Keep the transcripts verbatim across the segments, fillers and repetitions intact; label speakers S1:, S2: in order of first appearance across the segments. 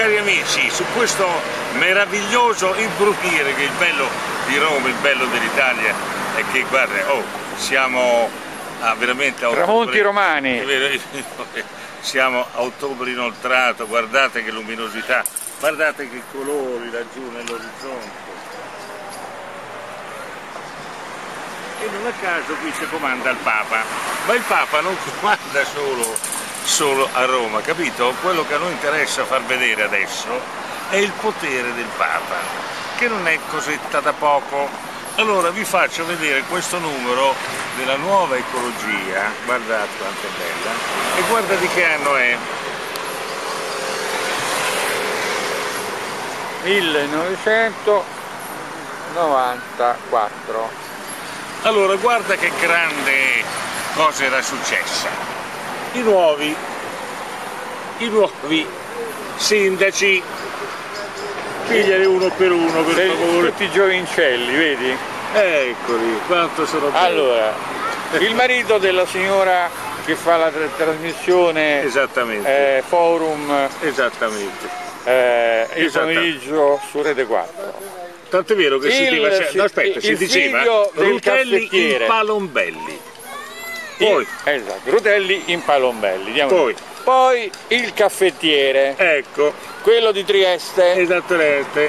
S1: cari amici, su questo meraviglioso imbrunire, che è il bello di Roma, il bello dell'Italia, è che guarda, oh, siamo a veramente a
S2: tramonti romani,
S1: siamo a ottobre inoltrato, guardate che luminosità, guardate che colori laggiù nell'orizzonte. E non a caso qui si comanda il Papa, ma il Papa non comanda solo, solo a Roma, capito? Quello che a noi interessa far vedere adesso è il potere del Papa, che non è cosetta da poco. Allora vi faccio vedere questo numero della Nuova Ecologia, guardate quanto è bella, e guarda di che anno è.
S2: millenovecentonovantaquattro.
S1: Allora guarda che grande cosa era successa. I nuovi, i nuovi sindaci, pigliali uno per uno per
S2: Sei,
S1: favore.
S2: tutti i giovincelli, vedi?
S1: Eccoli, quanto sono belli.
S2: Allora, il marito della signora che fa la tra trasmissione
S1: Esattamente.
S2: Eh, Forum
S1: Esattamente.
S2: eh, il
S1: Esattamente.
S2: pomeriggio su Rete quattro.
S1: Tanto è vero che si
S2: Il-
S1: diceva, no, aspetta,
S2: il
S1: si diceva
S2: figlio del
S1: Rutelli
S2: caffettiere.
S1: in Palombelli. Poi,
S2: Il, esatto, Rutelli in Palombelli. Andiamo
S1: Poi.
S2: lì. Poi il caffettiere,
S1: ecco,
S2: quello di Trieste,
S1: esattamente,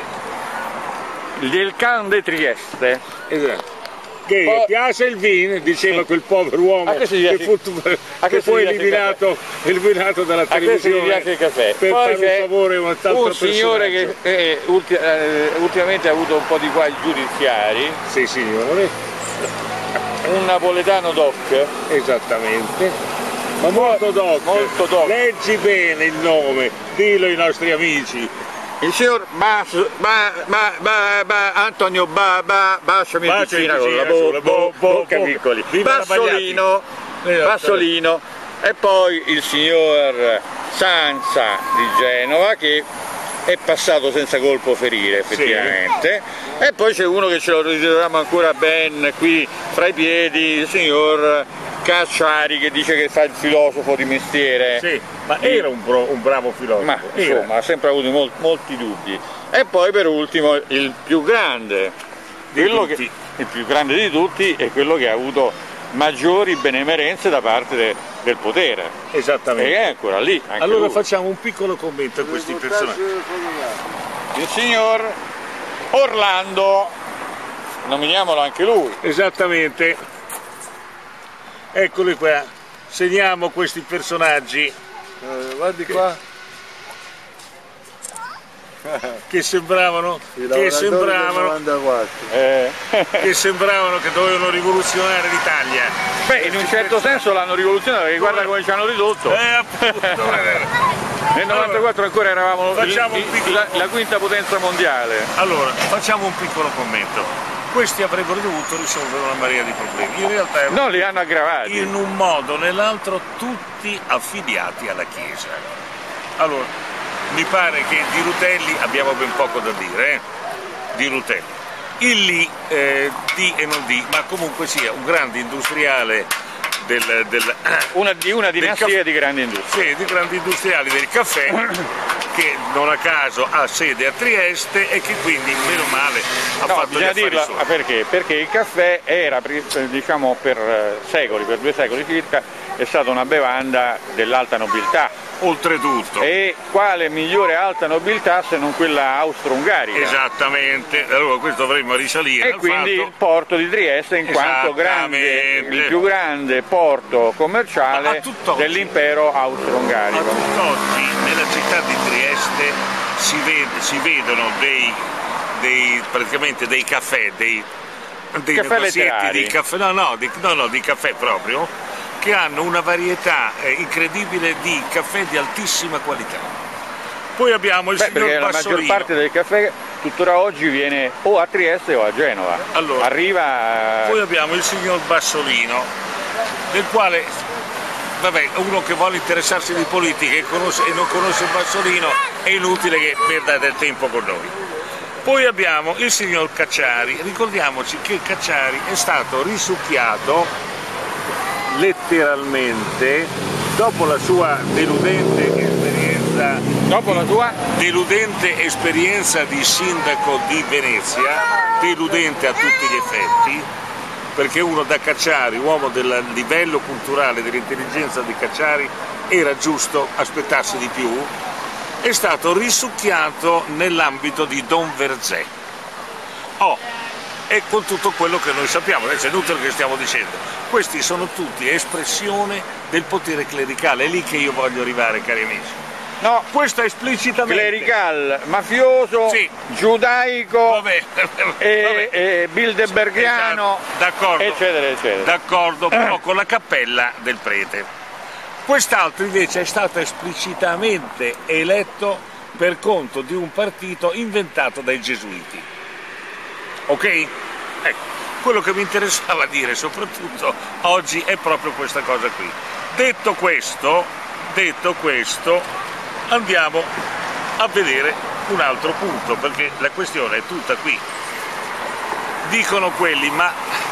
S2: del Can de Trieste.
S1: esatto. Che
S2: Poi-
S1: piace il vino, diceva quel povero uomo
S2: A che si
S1: che
S2: piace-
S1: fu,
S2: a
S1: che
S2: che
S1: fu
S2: si piace il
S1: eliminato, eliminato dalla
S2: A questo gli
S1: televisione
S2: piace il caffè.
S1: per
S2: Poi
S1: fare un
S2: c'è
S1: favore a un altro
S2: un signore
S1: personaggio.
S2: che eh, ulti- eh, ultimamente ha avuto un po' di guai giudiziari,
S1: Sì signore,
S2: un napoletano doc,
S1: esattamente, ma molto doc,
S2: molto doc.
S1: leggi bene il nome, dillo ai nostri amici.
S2: il signor Bas, ba, ba, ba, ba, Antonio ba, ba, Basciami
S1: Bacia
S2: piccina
S1: in
S2: con la
S1: cucina,
S2: bo,
S1: sulla
S2: bo,
S1: bo-
S2: bocca
S1: bo-
S2: piccoli,
S1: viva la
S2: Bassolino,
S1: Bagliati.
S2: Bassolino, e poi il signor Sanza di Genova che è passato senza colpo ferire effettivamente, e poi c'è uno che ce lo ritroviamo ancora ben qui fra i piedi, il signor Cacciari, che dice che fa il filosofo di mestiere.
S1: Sì, ma era un, bro, un bravo filosofo.
S2: Ma
S1: Era.
S2: insomma ha sempre avuto mol molti dubbi. E poi per ultimo il più grande,
S1: Di
S2: quello
S1: tutti.
S2: che, il più grande di tutti è quello che ha avuto maggiori benemerenze da parte de, del potere.
S1: Esattamente.
S2: E è ancora lì. Anche
S1: Allora
S2: lui.
S1: facciamo un piccolo commento a questi personaggi.
S2: Il signor Orlando, nominiamolo anche lui.
S1: Esattamente. Eccoli qua. Segniamo questi personaggi
S3: Eh, guardi qua,
S1: che sembravano,
S3: i
S1: che
S3: lavoratori del
S1: sembravano,
S3: novantaquattro.
S2: Eh,
S1: che sembravano che dovevano rivoluzionare l'Italia.
S2: beh, in un certo senso l'hanno rivoluzionato, perché guarda come ci hanno ridotto.
S1: Eh, appunto.
S2: Nel novantaquattro ancora eravamo il-
S1: facciamo un
S2: il-
S1: piccolo-
S2: la, la quinta potenza mondiale.
S1: Allora, facciamo un piccolo commento. Questi avrebbero dovuto risolvere una marea di problemi. In realtà erano
S2: No, li hanno aggravati.
S1: in un modo o nell'altro tutti affiliati alla Chiesa. Allora, mi pare che di Rutelli abbiamo ben poco da dire, eh? Di Rutelli. Il lì, eh, di e non di, ma comunque sia un grande industriale del, del,
S2: Una, di una
S1: del
S2: dinastia
S1: caffè.
S2: di grandi industrie.
S1: Sì, di grandi industriali del caffè, che non a caso ha sede a Trieste e che quindi, meno male, ha
S2: No,
S1: fatto gli
S2: bisogna
S1: affari
S2: dirla,
S1: suoi.
S2: ah, perché? Perché il caffè era, pri- diciamo, per eh, secoli, per due secoli circa, è stata una bevanda dell'alta nobiltà.
S1: Oltretutto.
S2: E quale migliore alta nobiltà se non quella austro-ungarica?
S1: Esattamente, allora questo dovremmo risalire
S2: E
S1: al
S2: quindi il
S1: fatto.
S2: porto di Trieste in quanto grande,
S1: Esattamente.
S2: il più grande porto
S1: Ma a
S2: commerciale
S1: tutt'oggi-
S2: dell'impero
S1: Ma
S2: austro-ungarico.
S1: tutt'oggi nella città di Trieste si, vede- si vedono dei, dei, praticamente dei caffè, dei, dei
S2: Caffè
S1: negozietti
S2: letterari.
S1: di caffè, no, no, di, no, no, di caffè proprio, che hanno una varietà eh, incredibile di caffè di altissima qualità. Poi abbiamo il
S2: Beh,
S1: signor
S2: perché la maggior
S1: Bassolino.
S2: parte del caffè tuttora oggi viene o a Trieste o a Genova.
S1: Allora,
S2: Arriva
S1: Poi abbiamo il signor Bassolino, del quale, vabbè, uno che vuole interessarsi di politica e, conosce, e non conosce Bassolino è inutile che perda del tempo con noi. Poi abbiamo il signor Cacciari, ricordiamoci che Cacciari è stato risucchiato letteralmente dopo la sua deludente esperienza questa
S2: Dopo la tua?
S1: deludente esperienza di sindaco di Venezia, deludente a tutti gli effetti, perché uno da Cacciari, uomo del livello culturale, dell'intelligenza di Cacciari, era giusto aspettarsi di più, è stato risucchiato nell'ambito di Don Verzé. Oh, e con tutto quello che noi sappiamo, adesso è inutile che stiamo dicendo, questi sono tutti espressione del potere clericale, è lì che io voglio arrivare, cari amici.
S2: No,
S1: Questo esplicitamente.
S2: clerical, mafioso,
S1: Sì.
S2: giudaico,
S1: Vabbè,
S2: e,
S1: vabbè.
S2: e bilderbergiano,
S1: Esatto, d'accordo,
S2: eccetera, eccetera.
S1: d'accordo, però con la cappella del prete. Quest'altro invece è stato esplicitamente eletto per conto di un partito inventato dai gesuiti. Ok? Ecco, quello che mi interessava dire soprattutto oggi è proprio questa cosa qui. Detto questo, detto questo, andiamo a vedere un altro punto, perché la questione è tutta qui. Dicono quelli, ma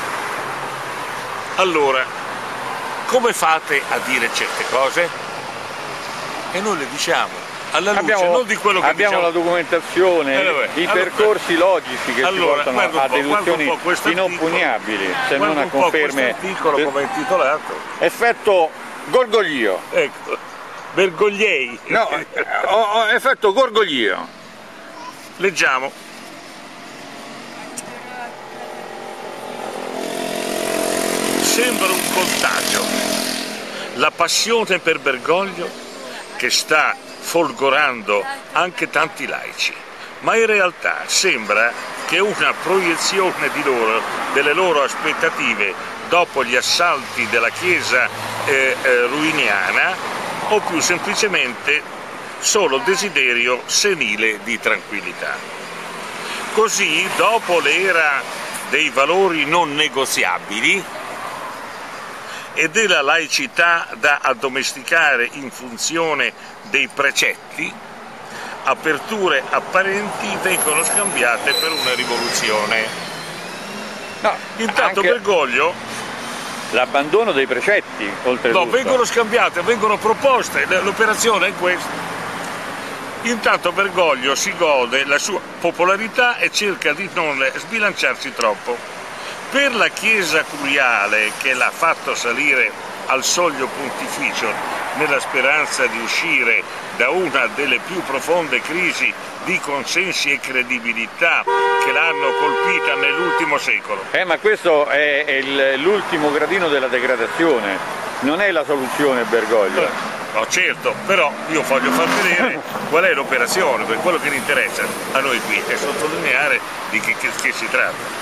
S1: allora, come fate a dire certe cose? E noi le diciamo. Alla luce,
S2: abbiamo,
S1: non di quello che
S2: abbiamo
S1: diciamo.
S2: la documentazione,
S1: Allora,
S2: i
S1: allora,
S2: percorsi logici che
S1: allora,
S2: ci portano a deduzioni
S1: inoppugnabili,
S2: inoppugnabili, se non a conferme.
S1: Articolo come è intitolato.
S2: Effetto gorgoglio.
S1: Ecco, Bergogliei.
S2: No, ho, ho effetto gorgoglio.
S1: Leggiamo. Sembra un contagio. La passione per Bergoglio che sta folgorando anche tanti laici, ma in realtà sembra che una proiezione di loro, delle loro aspettative dopo gli assalti della chiesa eh, eh, ruiniana, o più semplicemente solo desiderio senile di tranquillità. Così, dopo l'era dei valori non negoziabili e della laicità da addomesticare in funzione dei precetti, aperture apparenti vengono scambiate per una rivoluzione.
S2: No,
S1: Intanto
S2: anche
S1: Bergoglio,
S2: l'abbandono dei precetti, oltretutto.
S1: no, vengono scambiate, vengono proposte, l'operazione è questa. Intanto Bergoglio si gode la sua popolarità e cerca di non sbilanciarsi troppo. Per la Chiesa curiale, che l'ha fatto salire al soglio pontificio nella speranza di uscire da una delle più profonde crisi di consensi e credibilità che l'hanno colpita nell'ultimo secolo.
S2: Eh, ma questo è, è l'ultimo gradino della degradazione, non è la soluzione Bergoglio.
S1: No, certo, però io voglio far vedere qual è l'operazione, perché quello che mi interessa a noi qui è sottolineare di che, che, che si tratta.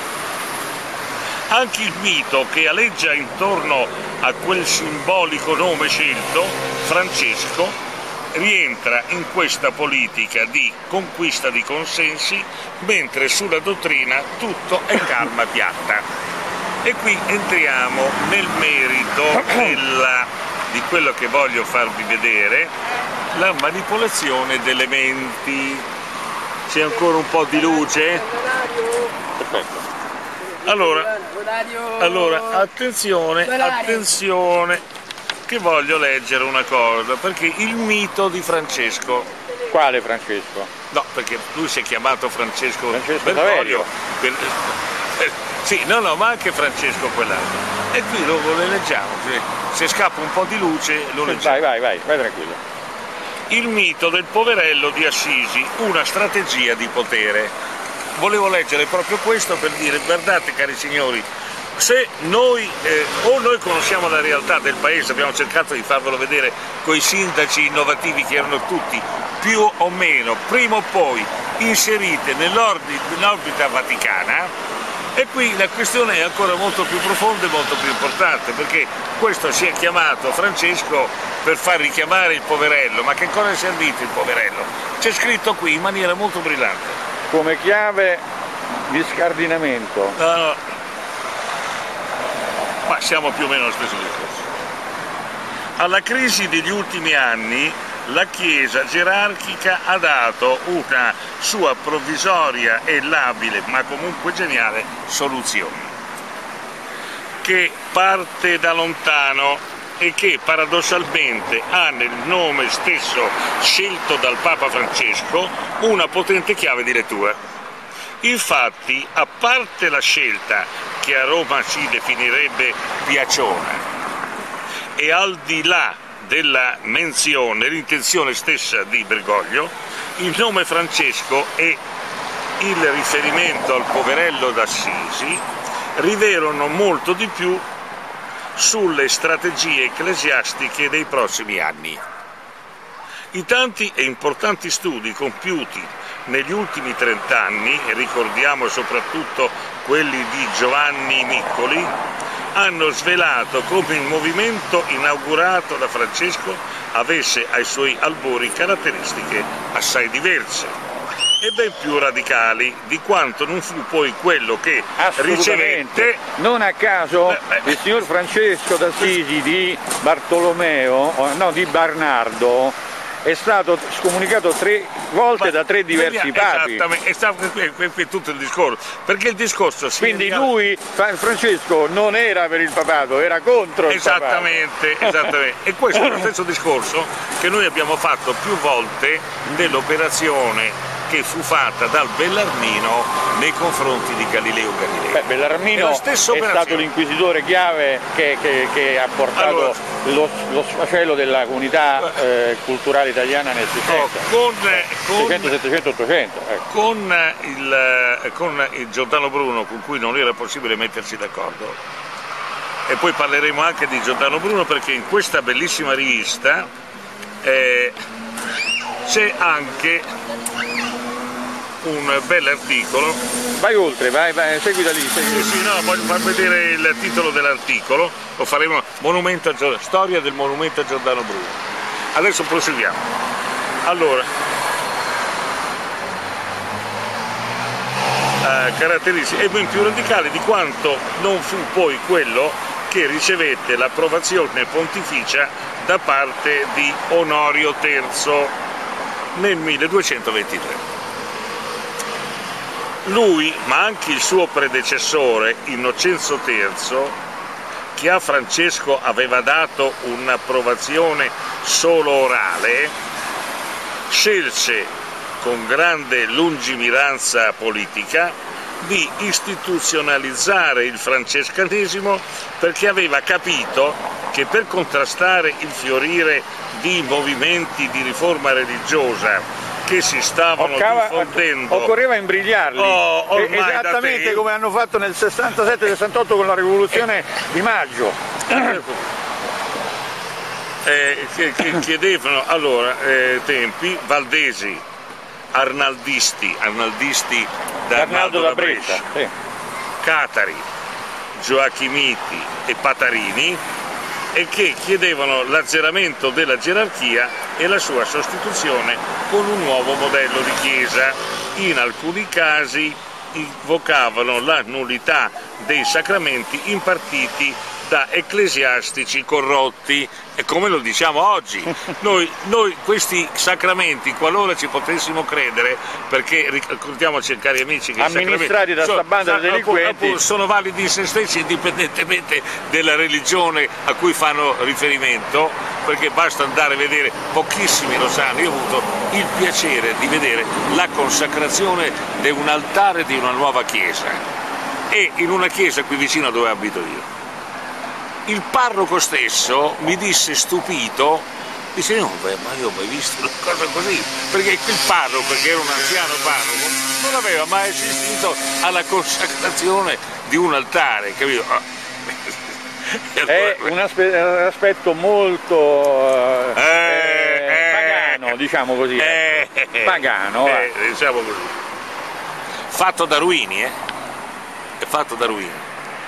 S1: Anche il mito che aleggia intorno a quel simbolico nome scelto, Francesco, rientra in questa politica di conquista di consensi, mentre sulla dottrina tutto è calma piatta. E qui entriamo nel merito della, di quello che voglio farvi vedere, la manipolazione delle menti. C'è ancora un po' di luce? Perfetto. Allora, allora, attenzione, attenzione, che voglio leggere una cosa, perché il mito di Francesco.
S2: Quale Francesco?
S1: No, perché lui si è chiamato Francesco,
S2: Francesco
S1: Bergoglio. Per, eh, sì, no, no, ma anche Francesco quell'altro. E qui lo, lo leggiamo, se, se scappa un po' di luce lo leggiamo.
S2: Vai, vai, vai, vai tranquillo.
S1: Il mito del poverello di Assisi, una strategia di potere. Volevo leggere proprio questo per dire, guardate cari signori, se noi, eh, o noi conosciamo la realtà del paese, abbiamo cercato di farvelo vedere con i sindaci innovativi che erano tutti più o meno, prima o poi, inserite nell'orbita vaticana, e qui la questione è ancora molto più profonda e molto più importante, perché questo si è chiamato Francesco per far richiamare il poverello, ma che cosa è servito il poverello? C'è scritto qui in maniera molto brillante.
S2: Come chiave di scardinamento.
S1: No, no. Ma siamo più o meno allo stesso discorso. Alla crisi degli ultimi anni la Chiesa gerarchica ha dato una sua provvisoria e labile, ma comunque geniale, soluzione, che parte da lontano e che paradossalmente ha nel nome stesso scelto dal Papa Francesco una potente chiave di lettura. Infatti, a parte la scelta che a Roma si definirebbe piaciona, e al di là della menzione, l'intenzione stessa di Bergoglio, il nome Francesco e il riferimento al poverello d'Assisi rivelano molto di più sulle strategie ecclesiastiche dei prossimi anni. I tanti e importanti studi compiuti negli ultimi trent'anni, e ricordiamo soprattutto quelli di Giovanni Niccoli, hanno svelato come il movimento inaugurato da Francesco avesse ai suoi albori caratteristiche assai diverse e ben più radicali di quanto non fu poi quello che ricevette.
S2: Non a caso beh, beh. il signor Francesco d'Assisi di Bartolomeo, no di Bernardo, è stato scomunicato tre volte Ma, da tre diversi papi.
S1: Esattamente, è stato qui tutto il discorso, perché il discorso si
S2: Quindi è... lui, Francesco, non era per il papato, era contro il
S1: esattamente,
S2: papato.
S1: Esattamente, e questo è lo stesso discorso che noi abbiamo fatto più volte dell'operazione che fu fatta dal Bellarmino nei confronti di Galileo Galilei.
S2: Beh, Bellarmino è, è stato l'inquisitore chiave che, che, che ha portato allora, lo, lo sfacelo della comunità eh, culturale italiana nel Seicento,
S1: con, con,
S2: Seicento, Settecento, Ottocento. Ecco.
S1: Con, il, con il Giordano Bruno, con cui non era possibile mettersi d'accordo, e poi parleremo anche di Giordano Bruno, perché in questa bellissima rivista eh, c'è anche un bell'articolo.
S2: Vai oltre, vai, vai, segui da lì. Segui.
S1: Sì, sì, no, voglio far vedere il titolo dell'articolo, lo faremo, monumento a Giordano, storia del monumento a Giordano Bruno. Adesso proseguiamo. Allora, eh, caratteristiche e ben più radicali di quanto non fu poi quello che ricevette l'approvazione pontificia da parte di Onorio terzo nel milleduecentoventitré. Lui, ma anche il suo predecessore, Innocenzo terzo, che a Francesco aveva dato un'approvazione solo orale, scelse con grande lungimiranza politica di istituzionalizzare il francescanesimo, perché aveva capito che per contrastare il fiorire di movimenti di riforma religiosa che si stavano Occava, diffondendo,
S2: occorreva imbrigliarli,
S1: oh,
S2: esattamente come hanno fatto nel sessantasette sessantotto con la rivoluzione eh, di maggio.
S1: Eh, che, che chiedevano allora eh, tempi valdesi, arnaldisti, arnaldisti da Arnaldo da Brescia, sì. Catari, Gioachimiti e Patarini, e che chiedevano l'azzeramento della gerarchia e la sua sostituzione con un nuovo modello di chiesa. In alcuni casi invocavano la nullità dei sacramenti impartiti da ecclesiastici corrotti, e come lo diciamo oggi, noi, noi questi sacramenti, qualora ci potessimo credere, perché ricordiamoci, cari amici, che
S2: amministrati da sta banda di delinquenti
S1: sono validi in se stessi indipendentemente della religione a cui fanno riferimento, perché basta andare a vedere, pochissimi lo sanno, io ho avuto il piacere di vedere la consacrazione di un altare di una nuova chiesa, e in una chiesa qui vicino a dove abito io. Il parroco stesso mi disse stupito, dice no, beh, ma io ho mai visto una cosa così, perché il parroco, che era un anziano parroco, non aveva mai assistito alla consacrazione di un altare, capito?
S2: È un, aspe un aspetto molto eh, eh, eh, pagano, diciamo così, eh, pagano,
S1: eh, diciamo così. Fatto da Ruini, eh? È fatto da Ruini.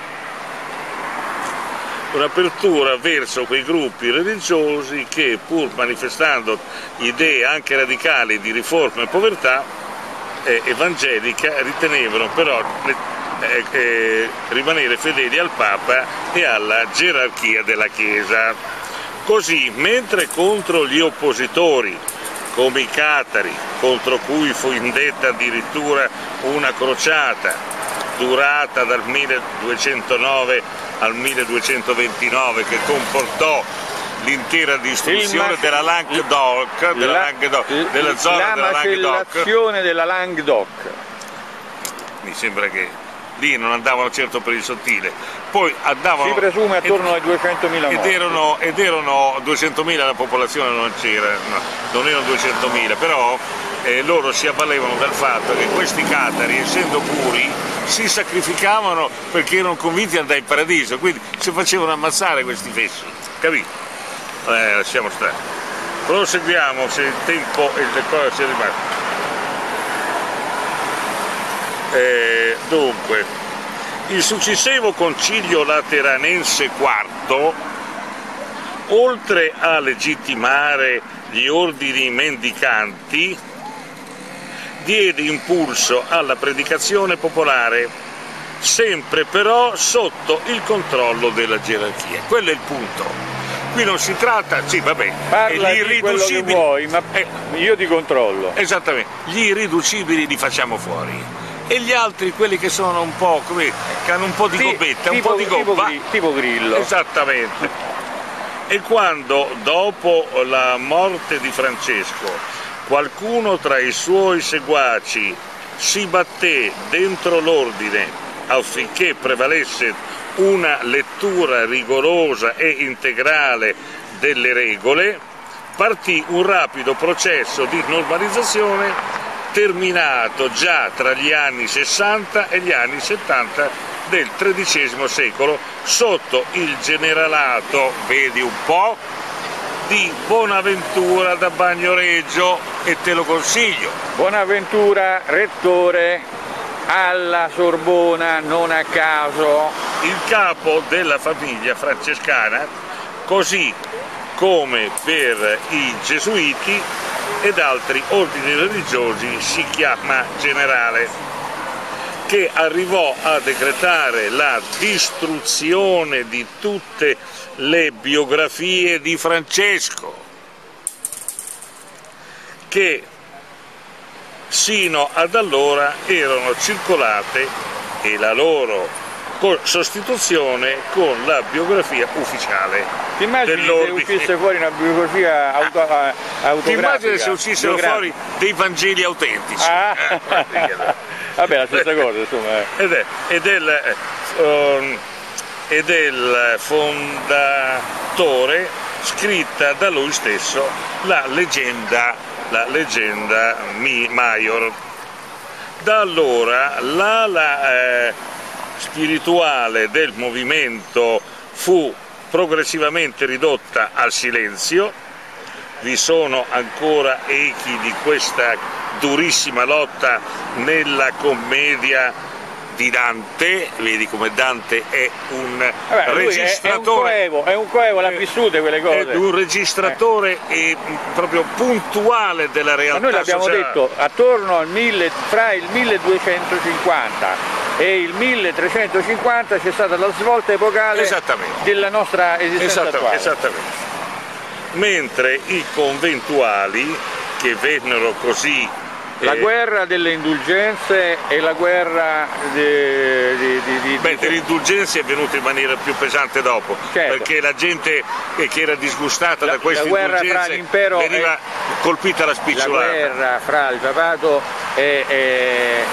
S1: Un'apertura verso quei gruppi religiosi che, pur manifestando idee anche radicali di riforma e povertà eh, evangelica, ritenevano però eh, eh, rimanere fedeli al Papa e alla gerarchia della Chiesa. Così, mentre contro gli oppositori, come i catari, contro cui fu indetta addirittura una crociata, durata dal milleduecentonove al milleduecentoventinove, che comportò l'intera distribuzione della Languedoc, della,
S2: la,
S1: Languedoc, della zona
S2: la
S1: della Languedoc.
S2: macellazione della Languedoc.
S1: Mi sembra che lì non andavano certo per il sottile, poi andavano...
S2: Si presume attorno ed, ai duecentomila morti.
S1: Ed erano, ed erano duecentomila, la popolazione non c'era, no, non erano duecentomila, però eh, loro si avvalevano dal fatto che questi catari, essendo puri, si sacrificavano perché erano convinti di andare in paradiso, quindi si facevano ammazzare questi fessi, capito? Eh, lasciamo stare. Proseguiamo se il tempo e le cose si è rimasto. Eh, dunque, il successivo concilio lateranense quarto, oltre a legittimare gli ordini mendicanti, diede impulso alla predicazione popolare, sempre però sotto il controllo della gerarchia. Quello è il punto. Qui non si tratta, sì vabbè,
S2: parla
S1: gli
S2: di quello che vuoi, ma
S1: eh,
S2: io ti controllo.
S1: Esattamente, gli irriducibili li facciamo fuori. E gli altri, quelli che sono un po' come, che hanno un po' di
S2: Sì,
S1: gobbetta,
S2: tipo,
S1: un po' di gobba.
S2: Tipo, tipo Grillo.
S1: Esattamente. E quando, dopo la morte di Francesco, qualcuno tra i suoi seguaci si batté dentro l'ordine affinché prevalesse una lettura rigorosa e integrale delle regole, partì un rapido processo di normalizzazione terminato già tra gli anni sessanta e gli anni settanta del tredicesimo secolo sotto il generalato, vedi un po', di Bonaventura da Bagnoregio, e te lo consiglio.
S2: Bonaventura, rettore alla Sorbona, non a caso.
S1: Il capo della famiglia francescana, così come per i gesuiti ed altri ordini religiosi si chiama generale, che arrivò a decretare la distruzione di tutte le biografie di Francesco, che sino ad allora erano circolate, e la loro sostituzione con la biografia ufficiale.
S2: Ti immagini se uscisse fuori una biografia auto, ah, autografica?
S1: Ti immagini se uscissero fuori dei Vangeli autentici?
S2: Ah. Vabbè, la stessa cosa, insomma.
S1: Ed è, ed è, il, um, ed è il fondatore, scritta da lui stesso, la leggenda, la leggenda Maior. Da allora la, la eh, spirituale del movimento fu progressivamente ridotta al silenzio. Vi sono ancora echi di questa durissima lotta nella commedia di Dante, vedi come Dante è un
S2: Vabbè,
S1: registratore,
S2: è un coevo, è un coevo, l'ha vissute quelle cose.
S1: È un registratore eh. e proprio puntuale della realtà.
S2: Ma noi l'abbiamo
S1: sociale.
S2: detto, attorno al mille, fra il milleduecentocinquanta e il milletrecentocinquanta c'è stata la svolta epocale della nostra esistenza attuale.
S1: Esattamente. Mentre i conventuali, che vennero così...
S2: La
S1: eh,
S2: guerra delle indulgenze e la guerra di... di, di, di
S1: Beh, delle indulgenze è venuta in maniera più pesante dopo,
S2: certo.
S1: Perché la gente che era disgustata
S2: la,
S1: da queste indulgenze veniva
S2: e,
S1: colpita la spicciolata.
S2: La guerra fra il papato e, e,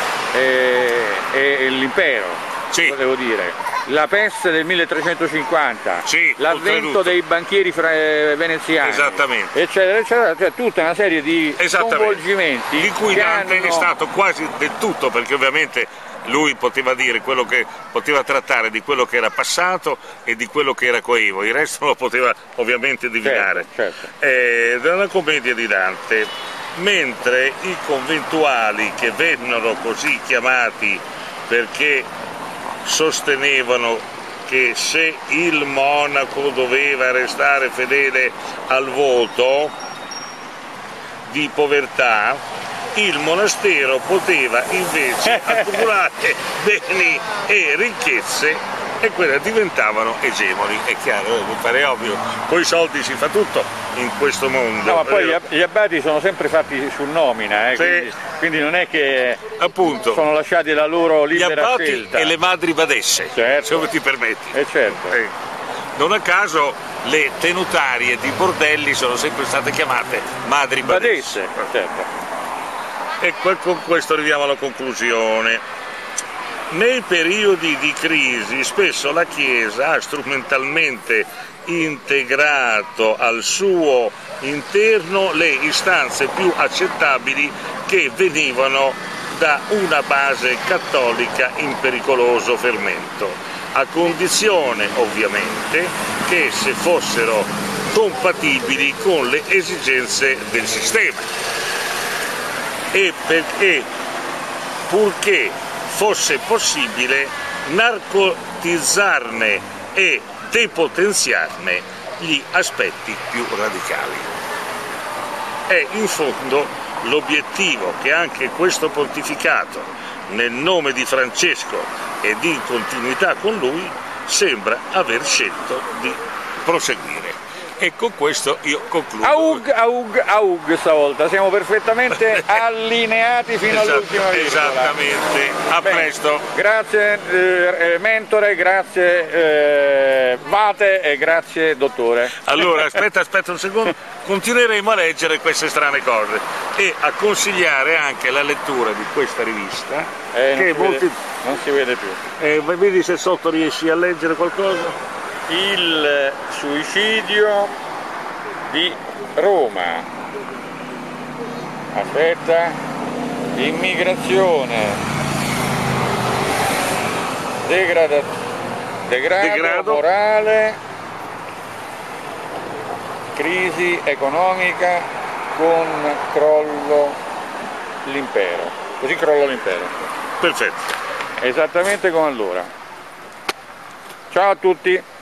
S2: e, e l'impero,
S1: sì.
S2: Volevo dire. La peste del milletrecentocinquanta,
S1: sì,
S2: l'avvento dei banchieri veneziani,
S1: esattamente.
S2: eccetera, eccetera, cioè tutta una serie di coinvolgimenti
S1: di cui Dante
S2: hanno...
S1: è stato quasi del tutto, perché ovviamente lui poteva dire quello che poteva trattare di quello che era passato e di quello che era coevo, il resto lo poteva ovviamente divinare.
S2: Certo, certo.
S1: Eh, dalla commedia di Dante, mentre i conventuali, che vennero così chiamati perché sostenevano che se il monaco doveva restare fedele al voto di povertà, il monastero poteva invece accumulare beni e ricchezze, e quelle diventavano egemoni. È chiaro, mi pare ovvio, con i soldi si fa tutto in questo mondo.
S2: No, ma poi gli, gli abbati sono sempre fatti su nomina, eh,
S1: sì.
S2: quindi, quindi non è che
S1: appunto
S2: sono lasciati la loro libera
S1: gli abbati
S2: scelta.
S1: E le madri badesse,
S2: certo.
S1: se ti permetti.
S2: Eh certo.
S1: Eh. Non a caso le tenutarie di bordelli sono sempre state chiamate madri badesse.
S2: Badesse, certo.
S1: E con questo arriviamo alla conclusione. Nei periodi di crisi spesso la Chiesa ha strumentalmente integrato al suo interno le istanze più accettabili che venivano da una base cattolica in pericoloso fermento, a condizione ovviamente che esse fossero compatibili con le esigenze del sistema e perché purché fosse possibile narcotizzarne e depotenziarne gli aspetti più radicali. È in fondo l'obiettivo che anche questo pontificato, nel nome di Francesco ed in continuità con lui, sembra aver scelto di proseguire. E con questo io concludo.
S2: Aug, aug, aug stavolta, siamo perfettamente allineati fino
S1: Esatto,
S2: all'ultima virgola.
S1: Esattamente, a
S2: Bene, presto. Grazie eh, mentore, grazie eh, Vate e grazie dottore.
S1: Allora, aspetta, aspetta un secondo, continueremo a leggere queste strane cose e a consigliare anche la lettura di questa rivista.
S2: Eh, non,
S1: che
S2: si
S1: molti...
S2: vede, non si vede più.
S1: Eh, vedi se sotto riesci a leggere qualcosa?
S2: Il suicidio di Roma. Aspetta, immigrazione, degrada, degrado, degrado morale, crisi economica con crollo l'impero. Così crolla l'impero.
S1: Perfetto.
S2: Esattamente come allora. Ciao a tutti.